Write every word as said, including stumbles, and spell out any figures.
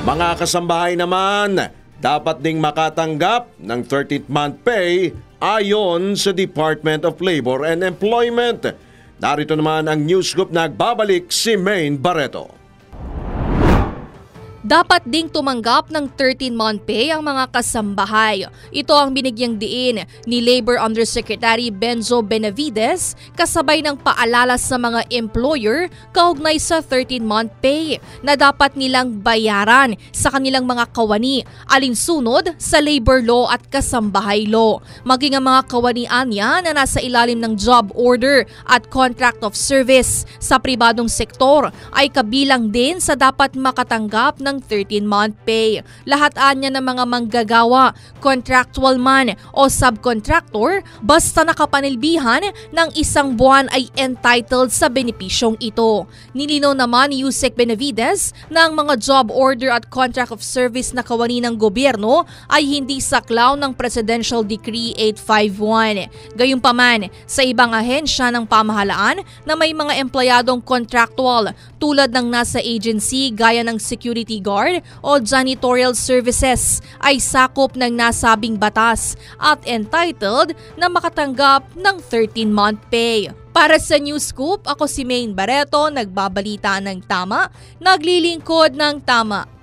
Mga kasambahay naman, dapat ding makatanggap ng thirteenth month pay ayon sa Department of Labor and Employment. Narito naman ang news group, nagbabalik si Maine Barreto. Dapat ding tumanggap ng thirteenth month pay ang mga kasambahay. Ito ang binigyang diin ni Labor Undersecretary Benzo Benavides kasabay ng paalala sa mga employer kaugnay sa thirteenth month pay na dapat nilang bayaran sa kanilang mga kawani alinsunod sa labor law at kasambahay law. Maging ang mga kawanian niya na nasa ilalim ng job order at contract of service sa pribadong sektor ay kabilang din sa dapat makatanggap ng thirteenth month pay. Lahat anya ng mga manggagawa, contractual man o subcontractor, basta nakapanilbihan ng isang buwan ay entitled sa benepisyong ito. Nilinaw naman ni Yusek Benavides na ang mga job order at contract of service na kawani ng gobyerno ay hindi saklaw ng Presidential Decree eight fifty-one. Gayunpaman, sa ibang ahensya ng pamahalaan na may mga empleyadong contractual tulad ng nasa agency gaya ng security guard o janitorial services ay sakop ng nasabing batas at entitled na makatanggap ng thirteenth month pay. Para sa News Scoop, ako si Maine Barreto, nagbabalita ng tama, naglilingkod ng tama.